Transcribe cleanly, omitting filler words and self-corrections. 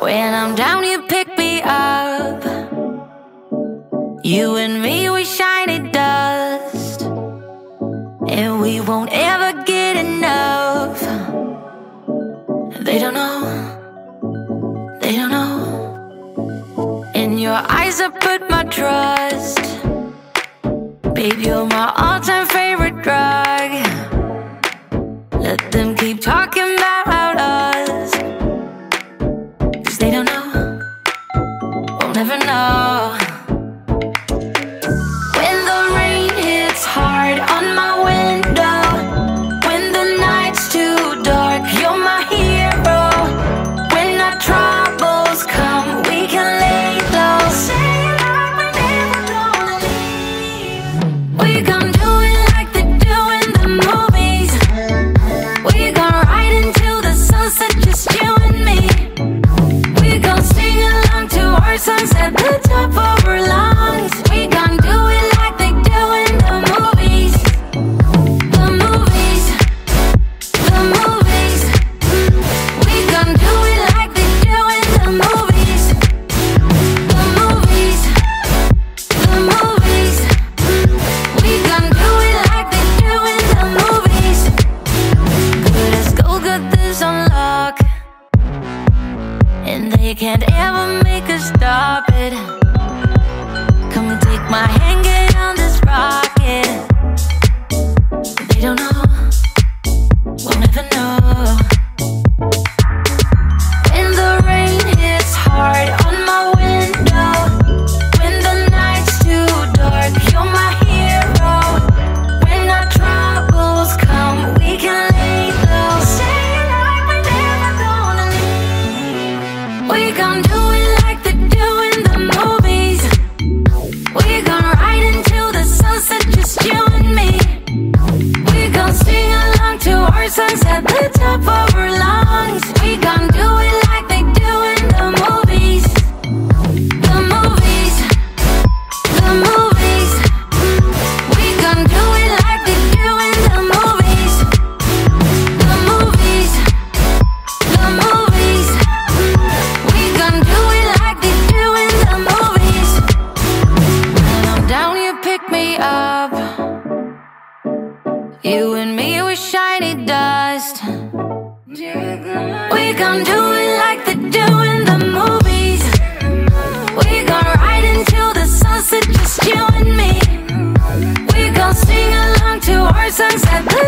When I'm down, you pick me up. You and me, we shiny dust, and we won't ever get enough. They don't know, they don't know. In your eyes I put my trust. Babe, you're my all-time favorite drug. Let them keep talking about us, 'cause they don't know, we'll never know. When the rain hits hard on my window, when the night's too dark, you're my hero. When our troubles come, we can lay low. Say like we're never gonna leave. We gon' do it like they do in the movies. We gon' ride into the sunset, just you and me. We gon' sing along to our songs at the top of our lungs. We gon' do it like they do in the movies. The movies, the movies. We gon' do it like they do in the movies. The movies, the movies. We gon' do it like they do in the movies. Good as gold, got this on lock, and they can't ever make us stop it. Come and take my hand, get on this rocket. They don't know, we'll never know. When the rain hits hard on my window, when the night's too dark, you're my hero. When our troubles come, we can lay low. Say like we're never gonna leave. We gon' do it like they do in the movies. We gon' ride into the sunset, just you and me. We gon' sing along to our songs at the top of our lungs. We gon' do it like they do in the movies. The movies, the movies. We gon' do it like they do in the movies. The movies, the movies. We gon' do it like they do in the movies. When I'm down, you pick me up. You and me, we're shiny dust. We gon' do it like they do in the movies. We gon' ride into the sunset, just you and me. We gon' sing along to our songs at the